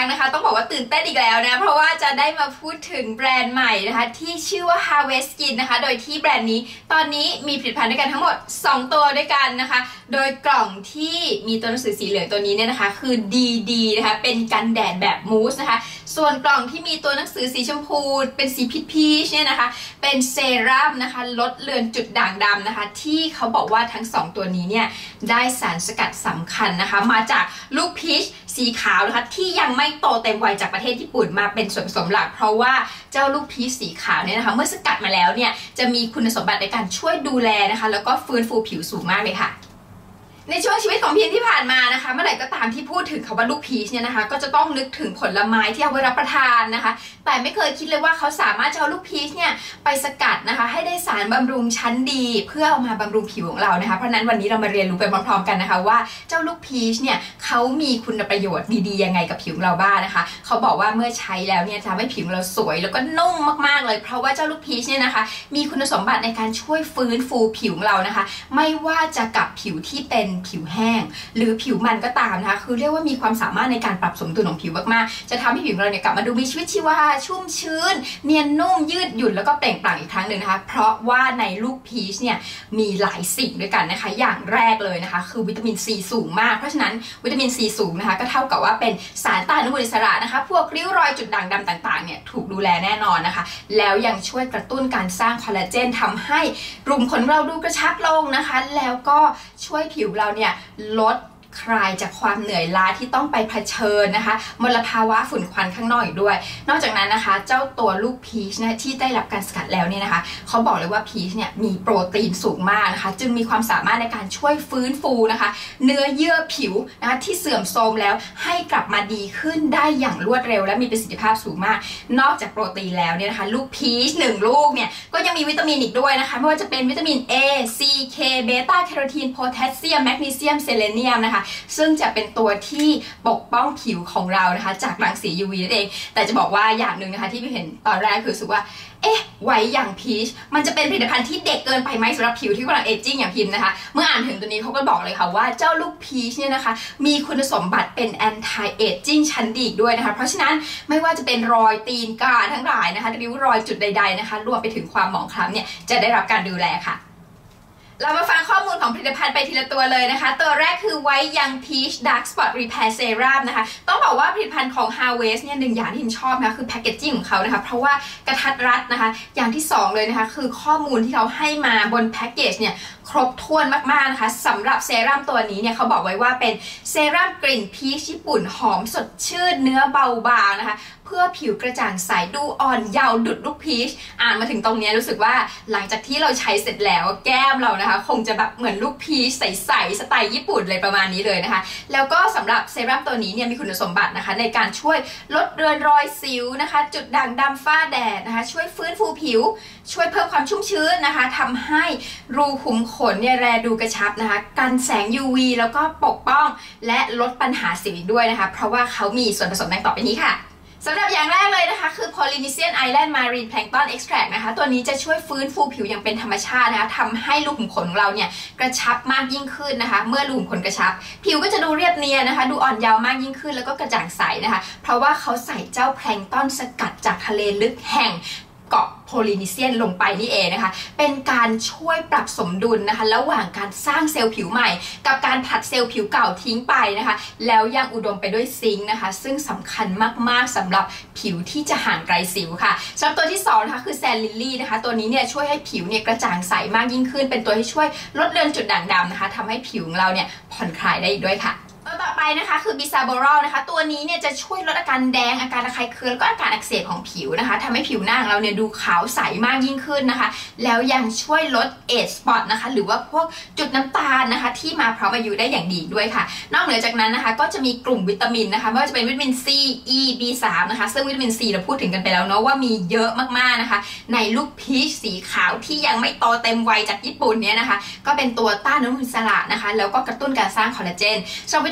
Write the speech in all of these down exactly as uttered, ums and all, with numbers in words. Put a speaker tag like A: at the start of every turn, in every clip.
A: รั้งนะคะต้องบอกว่าตื่นเต้นอีกแล้วนะเพราะว่าจะได้มาพูดถึงแบรนด์ใหม่นะคะที่ชื่อว่า Harvest Skin นะคะโดยที่แบรนด์นี้ตอนนี้มีผลิตภัณฑ์ด้วยกันทั้งหมดสองตัวด้วยกันนะคะโดยกล่องที่มีตัวหนังสือสีเหลืองตัวนี้เนี่ยนะคะคือ ดี ดี นะคะเป็นกันแดดแบบมูสนะคะส่วนกล่องที่มีตัวหนังสือสีชมพูเป็นสีพีชพีชเนี่ยนะคะเป็นเซรั่มนะคะลดเลือนจุดด่างดำนะคะที่เขาบอกว่าทั้งสองตัวนี้เนี่ยได้สารสกัดสำคัญนะคะมาจากลูกพีชสีขาวนะคะที่ยังไม่โตเต็มวัยจากประเทศญี่ปุ่นมาเป็นส่วนผสมหลักเพราะว่าเจ้าลูกพีชสีขาวเนี่ยนะคะเมื่อสกัดมาแล้วเนี่ยจะมีคุณสมบัติในการช่วยดูแลนะคะแล้วก็ฟื้นฟูผิวสูงมากเลยค่ะในช่วงชีวิตของพีนที่ผ่านมานะคะเมื่อไหร่ก็ตามที่พูดถึงคำว่าลูกพีชเนี่ยนะคะก็จะต้องนึกถึงผลไม้ที่เอาไว้รับประทานนะคะแต่ไม่เคยคิดเลยว่าเขาสามารถเอาลูกพีชเนี่ยไปสกัดนะคะให้ได้สารบำรุงชั้นดีเพื่อเอามาบำรุงผิวของเรานะคะเพราะนั้นวันนี้เรามาเรียนรู้ไปพร้อมๆกันนะคะว่าเจ้าลูกพีชเนี่ยเขามีคุณประโยชน์ดีๆยังไงกับผิวเราบ้างนะคะเขาบอกว่าเมื่อใช้แล้วเนี่ยทำให้ผิวเราสวยแล้วก็นุ่มมากๆเลยเพราะว่าเจ้าลูกพีชเนี่ยนะคะมีคุณสมบัติในการช่วยฟื้นฟูผิวเรานะคะไม่ว่าจะกับผิวที่เป็นผิวแห้งหรือผิวมันก็ตามนะคะคือเรียกว่ามีความสามารถในการปรับสมดุลของผิวมากๆจะทำให้ผิวเราเนี่ยกลับมาดูมีชีวิตชีวาชุ่มชื้นเนียนนุ่มยืดหยุ่นแล้วก็เปล่งปลั่งอีกครั้งหนึ่งนะคะเพราะว่าในลูกพีชเนี่ยมีหลายสิ่งด้วยกันนะคะอย่างแรกเลยนะคะคือวิตามินซีสูงมากเพราะฉะนั้นวิตามินซีสูงนะคะก็เท่ากับว่าเป็นสารต้านอนุมูลอิสระนะคะพวกริ้วรอยจุดด่างดำต่างๆเนี่ยถูกดูแลแน่นอนนะคะแล้วยังช่วยกระตุ้นการสร้างคอลลาเจนทำให้รูขุมขนเราดูกระชับลงนะคะแล้วก็ช่วยผิวเราเนี่ยลดคลายจากความเหนื่อยล้าที่ต้องไปเผชิญนะคะมลภาวะฝุ่นควันข้างนอกอีกด้วยนอกจากนั้นนะคะเจ้าตัวลูกพีชนะที่ได้รับการสกัดแล้วเนี่ยนะคะเขาบอกเลยว่าพีชเนี่ยมีโปรตีนสูงมากนะคะจึงมีความสามารถในการช่วยฟื้นฟูนะคะเนื้อเยื่อผิวนะคะที่เสื่อมโทรมแล้วให้กลับมาดีขึ้นได้อย่างรวดเร็วและมีประสิทธิภาพสูงมากนอกจากโปรตีนแล้วเนี่ยนะคะลูกพีชหนึ่งลูกเนี่ยก็ยังมีวิตามินอีกด้วยนะคะไม่ว่าจะเป็นวิตามิน A C K เบต้าแคโรทีนโพแทสเซียมแมกนีเซียมเซเลเนียมนะคะซึ่งจะเป็นตัวที่ปกป้องผิวของเรานะคะจากรังสี ยู วี นั่นเองแต่จะบอกว่าอย่างหนึ่งนะคะที่พี่เห็นตอนแรกคือรู้สึกว่าเอ๊ะไว้อย่างพีชมันจะเป็นผลิตภัณฑ์ที่เด็กเกินไปไหมสำหรับผิวที่กำลังเอจจิ้งอย่างพิมพ์นะคะเมื่ออ่านถึงตัวนี้เขาก็บอกเลยค่ะว่าเจ้าลูกพีชเนี่ยนะคะมีคุณสมบัติเป็น anti aging ชั้นดีด้วยนะคะเพราะฉะนั้นไม่ว่าจะเป็นรอยตีนกาทั้งหลายนะคะริ้วรอยจุดใดๆนะคะรวมไปถึงความหมองคล้ำเนี่ยจะได้รับการดูแลค่ะเรามาฟังข้อมูลของผลิตภัณฑ์ไปทีละตัวเลยนะคะตัวแรกคือ White Young Peach Dark Spot Repair Serum นะคะต้องบอกว่าผลิตภัณฑ์ของ Harvest เนี่ยหนึ่งอย่างที่ผมชอบนะคือแพคเกจจิ้งของเขานะคะเพราะว่ากระทัดรัดนะคะอย่างที่สองเลยนะคะคือข้อมูลที่เขาให้มาบนแพ็กเกจเนี่ยครบถ้วนมากๆนะคะสำหรับเซรั่มตัวนี้เนี่ยเขาบอกไว้ว่าเป็นเซรั่มกลิ่นพีชญี่ปุ่นหอมสดชื่นเนื้อเบาบางนะคะเพื่อผิวกระจ่างใสดูอ่อนเยาว์ดุจลูกพีชอ่านมาถึงตรงนี้รู้สึกว่าหลังจากที่เราใช้เสร็จแล้วแก้มเรานะคะคงจะแบบเหมือนลูกพีชใสๆสไตล์ญี่ปุ่นเลยประมาณนี้เลยนะคะแล้วก็สำหรับเซรั่มตัวนี้เนี่ยมีคุณสมบัตินะคะในการช่วยลดเรือนรอยสิวนะคะจุดด่างดำฝ้าแดดนะคะช่วยฟื้นฟูผิวช่วยเพิ่มความชุ่มชื้นนะคะทำให้รูขุมขนเนี่ยแลดูกระชับนะคะกันแสง ยู วี แล้วก็ปกป้องและลดปัญหาสิวอีกด้วยนะคะเพราะว่าเขามีส่วนผสมดังต่อไปนี้ค่ะสำหรับอย่างแรกเลยนะคะคือ Polynesian Island Marine Plankton Extract นะคะตัวนี้จะช่วยฟื้นฟูผิวอย่างเป็นธรรมชาตินะคะทำให้รูขุมขนของเราเนี่ยกระชับมากยิ่งขึ้นนะคะเมื่อรูขุมขนกระชับผิวก็จะดูเรียบเนียนนะคะดูอ่อนเยาว์มากยิ่งขึ้นแล้วก็กระจ่างใสนะคะเพราะว่าเขาใส่เจ้าแพลงก์ต้นสกัดจากทะเลลึกแห่งเกาะโพลินีเซียนลงไปนี่เองนะคะเป็นการช่วยปรับสมดุลนะคะระหว่างการสร้างเซลล์ผิวใหม่กับการผลัดเซลล์ผิวเก่าทิ้งไปนะคะแล้วยังอุดมไปด้วยซิงค์นะคะซึ่งสำคัญมากๆสำหรับผิวที่จะห่างไกลสิวค่ะสำหรับตัวที่สองนะคะคือแซนลิลลี่นะคะตัวนี้เนี่ยช่วยให้ผิวเนี่ยกระจ่างใสมากยิ่งขึ้นเป็นตัวที่ช่วยลดเลือนจุดด่างดำนะคะทำให้ผิวของเราเนี่ยผ่อนคลายได้อีกด้วยค่ะตัวต่อไปนะคะคือบิซาโบรอลนะคะตัวนี้เนี่ยจะช่วยลดอาการแดงอาการระคายเคืองแล้วก็อาการอักเสบของผิวนะคะทำให้ผิวหน้าของเราเนี่ยดูขาวใสมากยิ่งขึ้นนะคะแล้วยังช่วยลดเอจสปอตนะคะหรือว่าพวกจุดน้ำตาลนะคะที่มาพร้อมอายุได้อย่างดีด้วยค่ะนอกเหนือจากนั้นนะคะก็จะมีกลุ่มวิตามินนะคะไม่ว่าจะเป็นวิตามิน C E B สามนะคะซึ่งวิตามิน C เราพูดถึงกันไปแล้วเนาะว่ามีเยอะมากๆนะคะในลูกพีชสีขาวที่ยังไม่โตเต็มวัยจากญี่ปุ่นเนี่ยนะคะก็เป็นตัวต้านอนุมูลอิสระนะคะแล้วก็กระตุ้นการสร้างคอลลาเจนส่วนวิตามิน E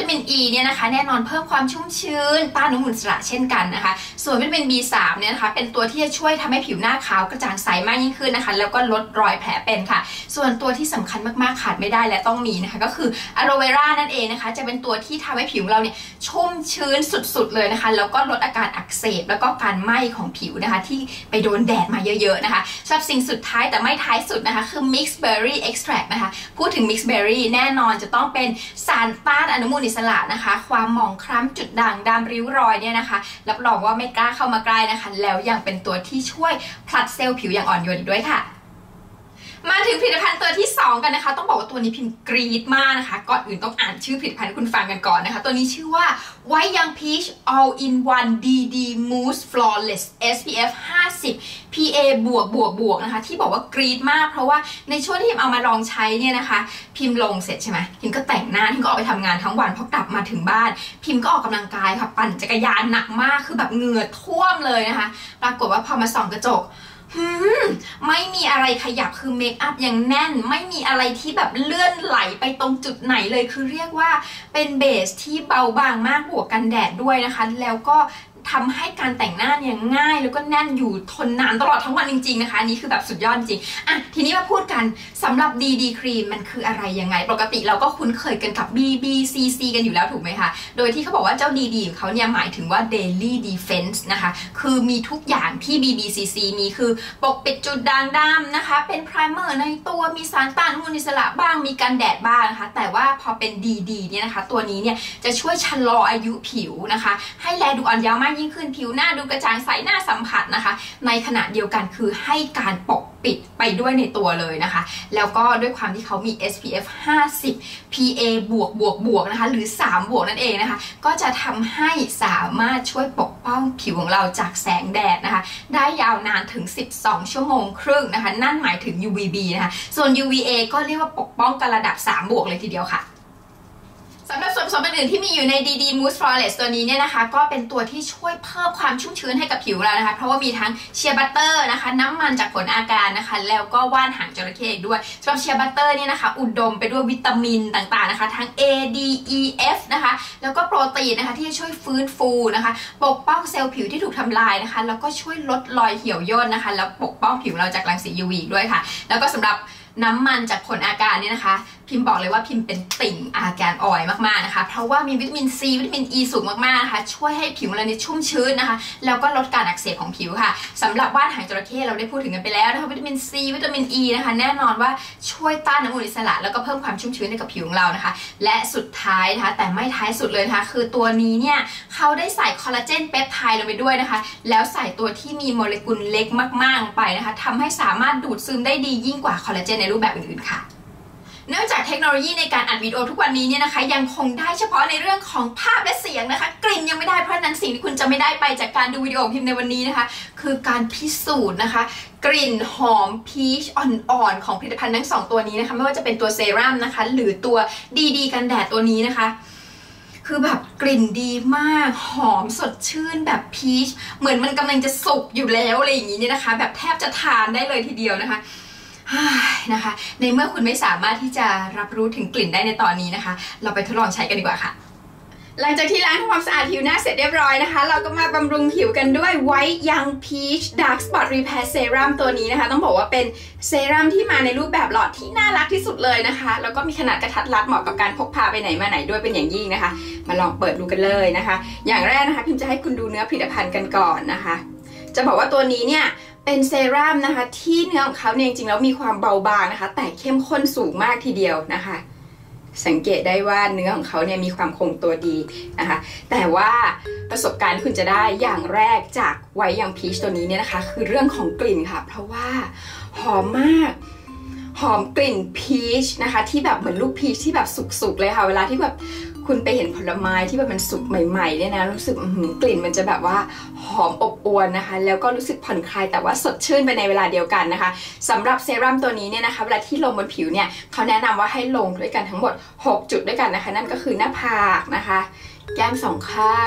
A: เนี่ยนะคะแน่นอนเพิ่มความชุ่มชื้นต้านอนุมูลอิสระเช่นกันนะคะส่วนวิตามิน บี สาม เนี่ยนะคะเป็นตัวที่จะช่วยทำให้ผิวหน้าขาวกระจ่างใสมากยิ่งขึ้นนะคะแล้วก็ลดรอยแผลเป็นค่ะส่วนตัวที่สำคัญมากๆขาดไม่ได้และต้องมีนะคะก็คืออะโลเวรานั่นเองนะคะจะเป็นตัวที่ทำให้ผิวเราเนี่ยชุ่มชื้นสุดๆเลยนะคะแล้วก็ลดอาการอักเสบแล้วก็การไหม้ของผิวนะคะที่ไปโดนแดดมาเยอะๆนะคะสำหรับสิ่งสุดท้ายแต่ไม่ท้ายสุดนะคะคือ Mixed Berry Extract นะคะพูดถึง Mixed Berry แน่นอนจะต้องเป็นสารต้านอนุมูลอิสระนะคะความหมองคล้ำจุดด่างดำริ้วรอยเนี่ยนะคะรับรองว่าไม่กล้าเข้ามาใกล้นะคะแล้วยังเป็นตัวที่ช่วยผลัดเซลล์ผิวอย่างอ่อนโยนอีกด้วยค่ะมาถึงผลิตภัณฑ์ตัวที่สองกันนะคะต้องบอกว่าตัวนี้พิมพ์กรี๊ดมากนะคะก่อนอื่นต้องอ่านชื่อผลิตภัณฑ์ให้คุณฟังกันก่อนนะคะตัวนี้ชื่อว่า White Young Peach All in One ดี ดี Mousse Flawless เอส พี เอฟ ห้าสิบ พี เอ บวกบวกบวกนะคะที่บอกว่ากรี๊ดมากเพราะว่าในช่วงที่พิมเอามาลองใช้เนี่ยนะคะพิมลงเสร็จใช่ไหมพิมก็แต่งหน้าพิมก็ออกไปทำงานทั้งวันพอกลับมาถึงบ้านพิมก็ออกกำลังกายค่ะปั่นจักรยานหนักมากคือแบบเหงื่อท่วมเลยนะคะปรากฏว่าพอมาส่องกระจกหืมไม่มีอะไรขยับคือเมคอัพยังแน่นไม่มีอะไรที่แบบเลื่อนไหลไปตรงจุดไหนเลยคือเรียกว่าเป็นเบสที่เบาบางมากบวกกันแดดด้วยนะคะแล้วก็ทำให้การแต่งหน้าเนี่ยง่ายแล้วก็แน่นอยู่ทนนานตลอดทั้งวันจริงๆนะคะนี่คือแบบสุดยอดจริงอ่ะทีนี้มาพูดกันสำหรับ ดี ดี ครีมมันคืออะไรยังไงปกติเราก็คุ้นเคยกันกับ บี บี ซี ซี กันอยู่แล้วถูกไหมคะโดยที่เขาบอกว่าเจ้า ดี ดี ของเขาเนี่ยหมายถึงว่า Daily Defense นะคะคือมีทุกอย่างที่ บี บี ซี ซี มีคือปกปิดจุดด่างดำนะคะเป็นไพรเมอร์ในตัวมีสารต้านอนุมูลอิสระบ้างมีกันแดดบ้างนะคะแต่ว่าพอเป็น ดี ดี เนี่ยนะคะตัวนี้เนี่ยจะช่วยชะลออายุผิวนะคะให้แลดูอ่อนเยาว์มากยิ่งขึ้นผิวหน้าดูกระจ่างใสหน้าสัมผัสนะคะในขณะเดียวกันคือให้การปกปิดไปด้วยในตัวเลยนะคะแล้วก็ด้วยความที่เขามี เอส พี เอฟ ห้าสิบ พี เอ บวกบวกบวกนะคะหรือสามบวกนั่นเองนะคะก็จะทำให้สามารถช่วยปกป้องผิวของเราจากแสงแดดนะคะได้ยาวนานถึงสิบสองชั่วโมงครึ่งนะคะนั่นหมายถึง ยู วี บี นะคะส่วน ยู วี เอ ก็เรียกว่าปกป้องกันระดับสามบวกเลยทีเดียวค่ะสำหรับส่วนผสมอื่นๆที่มีอยู่ใน ดี ดี Mousse Flawless ตัวนี้เนี่ยนะคะก็เป็นตัวที่ช่วยเพิ่มความชุ่มชื้นให้กับผิวเรานะคะเพราะว่ามีทั้งเชียร์บัตเตอร์นะคะน้ำมันจากผลอาการนะคะแล้วก็ว่านหางจระเข้อีกด้วยสำหรับเชียร์บัตเตอร์เนี่ยนะคะอุดมไปด้วยวิตามินต่างๆนะคะทั้ง A D E F นะคะแล้วก็โปรตีนนะคะที่จะช่วยฟื้นฟูนะคะปกป้องเซลล์ผิวที่ถูกทำลายนะคะแล้วก็ช่วยลดรอยเหี่ยวย่นนะคะแล้วปกป้องผิวเราจากรังสี ยู วี ด้วยค่ะแล้วก็สำหรับน้ำมันจากผลอาการเนี่ยนะคะพิมพ์บอกเลยว่าพิมพ์เป็นติ่งอาการออยมากๆนะคะเพราะว่ามีวิตามินซีวิตามินอีสูงมากๆนะคะช่วยให้ผิวเราเนี่ยชุ่มชื้นนะคะแล้วก็ลดการอักเสบของผิวค่ะสำหรับว่านหางจระเข้เราได้พูดถึงกันไปแล้วนะคะวิตามินซีวิตามินอีนะคะแน่นอนว่าช่วยต้านอนุมูลอิสระแล้วก็เพิ่มความชุ่มชื้นให้กับผิวของเรานะคะและสุดท้ายนะคะแต่ไม่ท้ายสุดเลยนะคะคือตัวนี้เนี่ยเขาได้ใส่คอลลาเจนเปปไทด์ลงไปด้วยนะคะแล้วใส่ตัวที่มีโมเลกุลเล็กมากๆลงไปนะคะทำให้สามารถดูดซึมได้ดียิ่งกว่าคอลลาเจนในรูปแบบอื่นๆค่ะเนื่องจากเทคโนโลยีในการอัดวิดีโอทุกวันนี้เนี่ยนะคะยังคงได้เฉพาะในเรื่องของภาพและเสียงนะคะกลิ่นยังไม่ได้เพราะนั้นสิ่งที่คุณจะไม่ได้ไปจากการดูวิดีโอพิมพ์ในวันนี้นะคะคือการพิสูจน์นะคะกลิ่นหอมพีชอ่อนๆของผลิตภัณฑ์ทั้งสองตัวนี้นะคะไม่ว่าจะเป็นตัวเซรั่มนะคะหรือตัว ดี ดี กันแดดตัวนี้นะคะคือแบบกลิ่นดีมากหอมสดชื่นแบบพีชเหมือนมันกำลังจะสุกอยู่แล้วอะไรอย่างนี้เนี่ยนะคะแบบแทบจะทานได้เลยทีเดียวนะคะนะคะในเมื่อคุณไม่สามารถที่จะรับรู้ถึงกลิ่นได้ในตอนนี้นะคะเราไปทดลองใช้กันดีกว่าค่ะหลังจากที่ล้างทำความสะอาดผิวหน้าเสร็จเรียบร้อยนะคะเราก็มาบำรุงผิวกันด้วย White Young Peach Dark Spot Repair Serum ตัวนี้นะคะต้องบอกว่าเป็นเซรั่มที่มาในรูปแบบหลอดที่น่ารักที่สุดเลยนะคะแล้วก็มีขนาดกระทัดรัดเหมาะกับการพกพาไปไหนมาไหนด้วยเป็นอย่างยิ่งนะคะมาลองเปิดดูกันเลยนะคะอย่างแรกนะคะพิมจะให้คุณดูเนื้อผลิตภัณฑ์กันก่อนนะคะจะบอกว่าตัวนี้เนี่ยเป็นเซรั่มนะคะที่เนื้อของเขาเนี่ยจริงๆแล้วมีความเบาบางนะคะแต่เข้มข้นสูงมากทีเดียวนะคะสังเกตได้ว่าเนื้อของเขาเนี่ยมีความคงตัวดีนะคะแต่ว่าประสบการณ์ที่คุณจะได้อย่างแรกจากไวท์ยังพีชตัวนี้เนี่ยนะคะคือเรื่องของกลิ่นค่ะเพราะว่าหอมมากหอมกลิ่นพีชนะคะที่แบบเหมือนลูกพีชที่แบบสุกๆเลยค่ะเวลาที่แบบคุณไปเห็นผลไม้ที่แบบมันสุกใหม่ๆเนี่ยนะรู้สึกกลิ่นมันจะแบบว่าหอมอบอวลนะคะแล้วก็รู้สึกผ่อนคลายแต่ว่าสดชื่นไปในเวลาเดียวกันนะคะสำหรับเซรั่มตัวนี้เนี่ยนะคะเวลาที่ลงบนผิวเนี่ยเขาแนะนำว่าให้ลงด้วยกันทั้งหมดหกจุดด้วยกันนะคะนั่นก็คือหน้าผากนะคะแก้มสองข้าง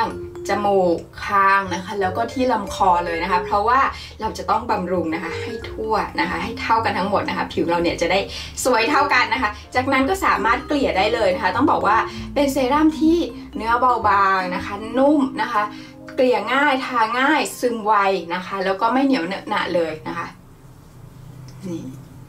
A: จมูกคางนะคะแล้วก็ที่ลำคอเลยนะคะเพราะว่าเราจะต้องบำรุงนะคะให้ทั่วนะคะให้เท่ากันทั้งหมดนะคะผิวเราเนี่ยจะได้สวยเท่ากันนะคะจากนั้นก็สามารถเกลี่ยได้เลยนะคะต้องบอกว่าเป็นเซรั่มที่เนื้อเบาบางนะคะนุ่มนะคะเกลี่ยง่ายทาง่ายซึมไวนะคะแล้วก็ไม่เหนียวเหนอะหนะเลยนะคะนี่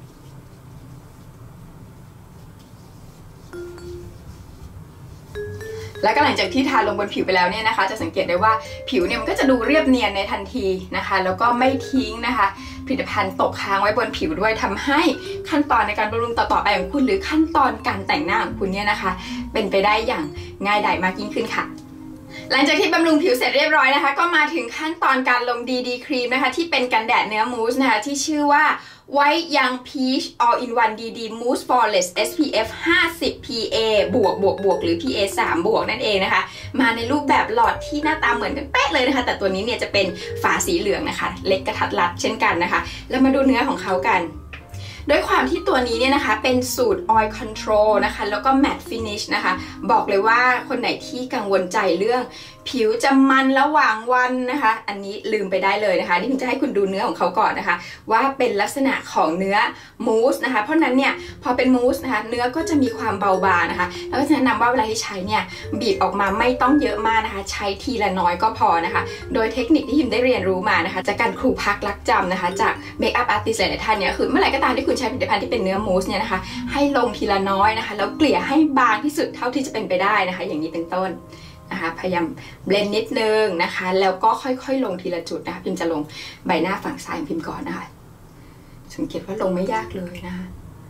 A: แล้วก็หลังจากที่ทาลงบนผิวไปแล้วเนี่ยนะคะจะสังเกตได้ว่าผิวเนี่ยมันก็จะดูเรียบเนียนในทันทีนะคะแล้วก็ไม่ทิ้งนะคะผลิตภัณฑ์ตกค้างไว้บนผิวด้วยทำให้ขั้นตอนในการบำรุงต่อๆไปของคุณหรือขั้นตอนการแต่งหน้าของคุณเนี่ยนะคะเป็นไปได้อย่างง่ายดายมากยิ่งขึ้นค่ะหลังจากที่บำรุงผิวเสร็จเรียบร้อยนะคะก็มาถึงขั้นตอนการลง ดี ดี ครีมนะคะที่เป็นกันแดดเนื้อมูสนะคะที่ชื่อว่า White Young Peach All in One ดี ดี Mousse Flawless เอส พี เอฟ ห้าสิบ พี เอ บวกบวกบวกหรือ พี เอ สาม บวกนั่นเองนะคะมาในรูปแบบหลอดที่หน้าตาเหมือนกันเป๊ะเลยนะคะแต่ตัวนี้เนี่ยจะเป็นฝาสีเหลืองนะคะเล็กกระทัดรัดเช่นกันนะคะแล้วมาดูเนื้อของเขากันด้วยความที่ตัวนี้เนี่ยนะคะเป็นสูตร Oil Control นะคะแล้วก็ Matte Finish นะคะบอกเลยว่าคนไหนที่กังวลใจเรื่องผิวจะมันระหว่างวันนะคะอันนี้ลืมไปได้เลยนะคะที่ผมจะให้คุณดูเนื้อของเขาก่อนนะคะว่าเป็นลักษณะของเนื้อมูสนะคะเพราะนั้นเนี่ยพอเป็นมูสนะคะเนื้อก็จะมีความเบาบางนะคะแล้วก็จะแนะนำว่าเวลาที่ใช้เนี่ยบีบออกมาไม่ต้องเยอะมากนะคะใช้ทีละน้อยก็พอนะคะโดยเทคนิคที่พิมได้เรียนรู้มานะคะจากการครูพักรักจำนะคะจากเมคอัพอาร์ติสต์หลายท่านเนี่ยคือเมื่อไหร่ก็ตามที่คุณใช้ผลิตภัณฑ์ที่เป็นเนื้อมูสเนี่ยนะคะให้ลงทีละน้อยนะคะแล้วเกลี่ยให้บางที่สุดเท่าที่จะเป็นไปได้นะคะอย่างนี้เป็นต้นนะคะพยายามเบลนด์นิดนึงนะคะแล้วก็ค่อยๆลงทีละจุดนะคะพิมจะลงใบหน้าฝั่งซ้ายของพิมก่อนนะคะสังเกตว่าลงไม่ยากเลยนะคะ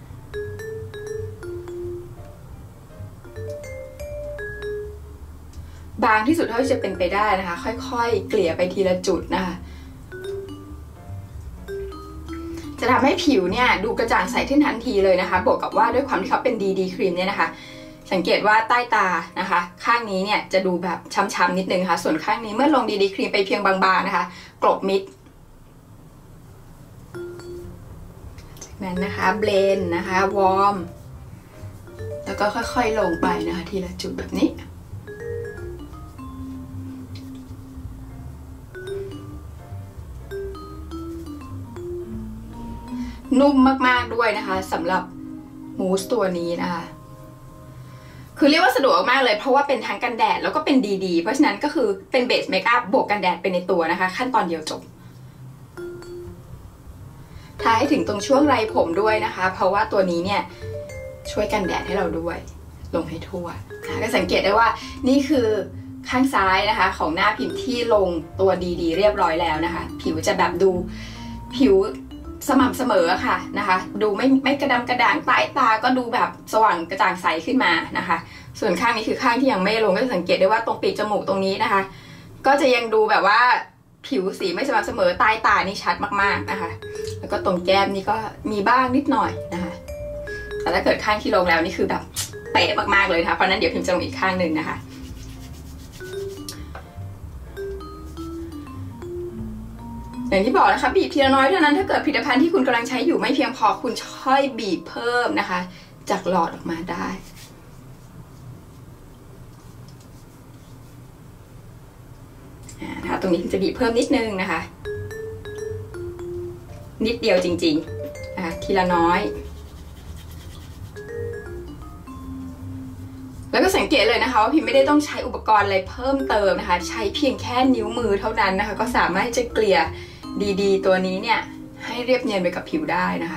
A: บางที่สุดเท่าที่จะเป็นไปได้นะคะค่อยๆเกลี่ยไปทีละจุดนะคะจะทำให้ผิวเนี่ยดูกระจ่างใสขึ้นทันทีเลยนะคะบวกกับว่าด้วยความที่เขาเป็น ดี ดี ครีมเนี่ยนะคะสังเกตว่าใต้ตานะคะข้างนี้เนี่ยจะดูแบบช้ำๆนิดนึงค่ะส่วนข้างนี้เมื่อลง ดี ดี ครีมไปเพียงบางๆนะคะกลบมิดจากนั้นนะคะเบลนด์นะคะวอร์มแล้วก็ค่อยๆลงไปนะคะทีละจุดแบบนี้นุ่มมากๆด้วยนะคะสำหรับมูสตัวนี้นะคะคือเรียกว่าสะดวกมากเลยเพราะว่าเป็นทั้งกันแดดแล้วก็เป็นดีๆเพราะฉะนั้นก็คือเป็นเบสเมคอัพบวกกันแดดไปในตัวนะคะขั้นตอนเดียวจบทาให้ถึงตรงช่วงไรผมด้วยนะคะเพราะว่าตัวนี้เนี่ยช่วยกันแดดให้เราด้วยลงให้ทั่วนะก็สังเกตได้ว่านี่คือข้างซ้ายนะคะของหน้าพิมพ์ที่ลงตัวดีๆเรียบร้อยแล้วนะคะผิวจะแบบดูผิวสม่ำเสมอค่ะนะคะดูไม่ไม่กระดำกระด่างใต้ตาก็ดูแบบสว่างกระจ่างใสขึ้นมานะคะส่วนข้างนี้คือข้างที่ยังไม่ลงก็จะสังเกตได้ว่าตรงปีกจมูกตรงนี้นะคะก็จะยังดูแบบว่าผิวสีไม่สม่ำเสมอใต้ตานี่ชัดมากๆนะคะแล้วก็ตรงแก้มนี่ก็มีบ้างนิดหน่อยนะคะแต่ถ้าเกิดข้างที่ลงแล้วนี่คือแบบเป๊ะมากๆเลยนะคะเพราะนั้นเดี๋ยวพิมจะลงอีกข้างหนึ่งนะคะอย่างที่บอกนะคะบีบทีละน้อยเท่านั้นถ้าเกิดผลิตภัณฑ์ที่คุณกำลังใช้อยู่ไม่เพียงพอคุณค่อยบีบเพิ่มนะคะจากหลอดออกมาได้นะคะตรงนี้จะบีบเพิ่มนิดนึงนะคะนิดเดียวจริงๆนะคะทีละน้อยแล้วก็สังเกตเลยนะคะว่าพิมไม่ได้ต้องใช้อุปกรณ์อะไรเพิ่มเติมนะคะใช้เพียงแค่นิ้วมือเท่านั้นนะคะก็สามารถจะเกลี่ยดีๆตัวนี้เนี่ยให้เรียบเนียนไปกับผิวได้นะคะ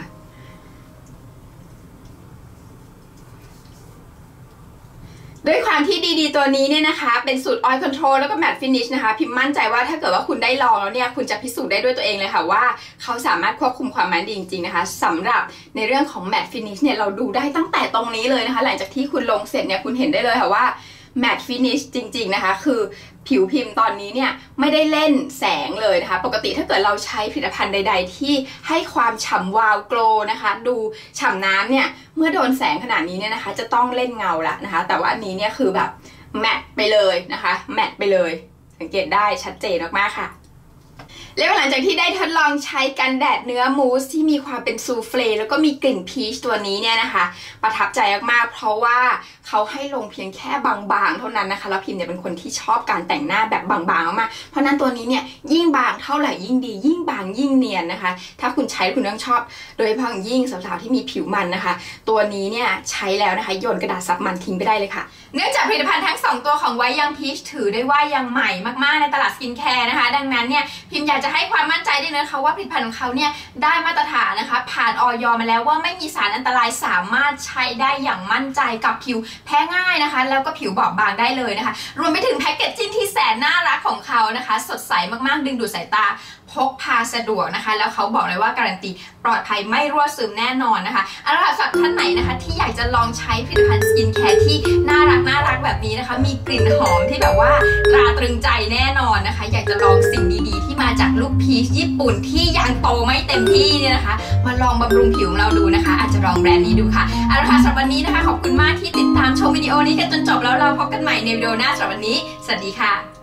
A: ด้วยความที่ดีๆตัวนี้เนี่ยนะคะเป็นสูตร Oil Control แล้วก็ Matte Finish นะคะพิมมั่นใจว่าถ้าเกิดว่าคุณได้ลองแล้วเนี่ยคุณจะพิสูจน์ได้ด้วยตัวเองเลยค่ะว่าเขาสามารถควบคุมความมันดีจริงๆนะคะสำหรับในเรื่องของ Matte Finish เนี่ยเราดูได้ตั้งแต่ตรงนี้เลยนะคะหลังจากที่คุณลงเสร็จเนี่ยคุณเห็นได้เลยค่ะว่า Matte Finish จริงๆนะคะคือผิวพิมพ์ตอนนี้เนี่ยไม่ได้เล่นแสงเลยนะคะปกติถ้าเกิดเราใช้ผลิตภัณฑ์ใดๆที่ให้ความฉ่ำวาวโกลนะคะดูฉ่ำน้ำเนี่ยเมื่อโดนแสงขนาดนี้เนี่ยนะคะจะต้องเล่นเงาละนะคะแต่ว่าอันนี้เนี่ยคือแบบแมตต์ไปเลยนะคะแมตต์ไปเลยสังเกตได้ชัดเจนมากๆค่ะแล้วหลังจากที่ได้ทดลองใช้กันแดดเนื้อมูสที่มีความเป็นซูเฟลแล้วก็มีกลิ่นพีชตัวนี้เนี่ยนะคะประทับใจมากๆเพราะว่าเขาให้ลงเพียงแค่บางๆเท่านั้นนะคะแล้วพิมเนี่ยเป็นคนที่ชอบการแต่งหน้าแบบบางๆมากๆเพราะนั้นตัวนี้เนี่ยยิ่งบางเท่าไหร่ยิ่งดียิ่งบางยิ่งเนียนนะคะถ้าคุณใช้คุณต้องชอบโดยเฉพาะยิ่งสาวๆที่มีผิวมันนะคะตัวนี้เนี่ยใช้แล้วนะคะโยนกระดาษซับมันทิ้งไปได้เลยค่ะเนื่องจากผลิตภัณฑ์ทั้งสองตัวของไวท์ยังพีชถือได้ว่ายังใหม่มากๆในตลาดสกินแคร์นะคะดังนั้นเนี่ยพิมอยากจะให้ความมั่นใจด้วยนะคะว่าผลิตภัณฑ์ของเขาเนี่ยได้มาตรฐานนะคะผ่านออยมาแล้วว่าไม่มีสารอันตรายสามารถใช้ได้อย่างมั่นใจกับผิวแพ้ง่ายนะคะแล้วก็ผิวบอบบางได้เลยนะคะรวมไปถึงแพ็กเกจจิ้งที่แสนน่ารักของเขานะคะสดใสมากๆดึงดูดสายตาพกพาสะดวกนะคะแล้วเขาบอกเลยว่าการันตีปลอดภัยไม่รั่วซึมแน่นอนนะคะเอาล่ะสำหรับท่านไหนนะคะที่อยากจะลองใช้ผลิตภัณฑ์สกินแคร์ที่น่ารักน่ารักแบบนี้นะคะมีกลิ่นหอมที่แบบว่าตราตรึงใจแน่นอนนะคะอยากจะลองสิ่งดีๆที่มาจากลูกพีชญี่ปุ่นที่ยังโตไม่เต็มที่เนี่ยนะคะมาลองบำรุงผิวของเราดูนะคะอาจจะลองแบรนด์นี้ดูค่ะเอาล่ะสำหรับวันนี้นะคะขอบคุณมากที่ติดตามชมวิดีโอนี้กันจนจบแล้วเราพบกันใหม่ในวิดีโอหน้าสำหรับวันนี้สวัสดีค่ะ